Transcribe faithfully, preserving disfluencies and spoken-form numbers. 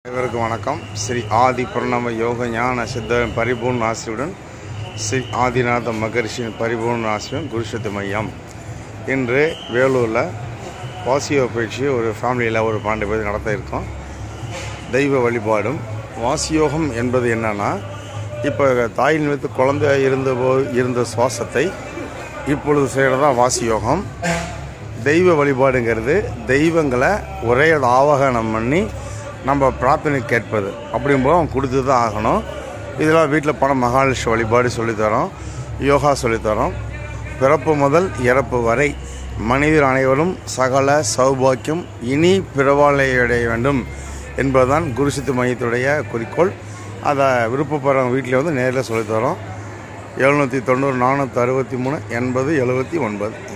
அனைவருக்கும் வணக்கம். ஸ்ரீ ஆதி பிரணவ யோக ஞான சித்த பரிபூர்ண ஆசியுடன் ஸ்ரீ ஆதிநாத மகரிஷியின் பரிபூர்ண ஆசியுடன் குருஷத்து மையம். இன்று வேலூரில் வாசியோக பயிற்சி ஒரு ஃபேமிலியில் ஒரு பன்னெண்டு பேர் நடத்த இருக்கோம். தெய்வ வழிபாடும் வாசியோகம் என்பது என்னன்னா, இப்போ தாயின் நிமித்து குழந்தை இருந்தபோது இருந்த சுவாசத்தை இப்பொழுது செய்கிறதான் வாசியோகம். தெய்வ வழிபாடுங்கிறது தெய்வங்களை ஒரே ஆவாகனம் பண்ணி நம்ம பிரார்த்தனை கேட்பது. அப்படிங்கும்போது அவங்க கொடுத்து தான் ஆகணும். இதெல்லாம் வீட்டில் பண மகாலட்சுமி வழிபாடு சொல்லித்தரோம், யோகா சொல்லித்தரோம். பிறப்பு முதல் இறப்பு வரை மனிதர் அனைவரும் சகல சௌபாக்கியம் இனி பிறவாளையடைய வேண்டும் என்பதுதான் குருசித்து மையத்துடைய குறிக்கோள். அதை விருப்பப்படுறவங்க வீட்டில் வந்து நேரில் சொல்லித்தரோம். எழுநூற்றி தொண்ணூறு நானூற்றி அறுபத்தி மூணு எண்பது எழுபத்தி ஒன்பது.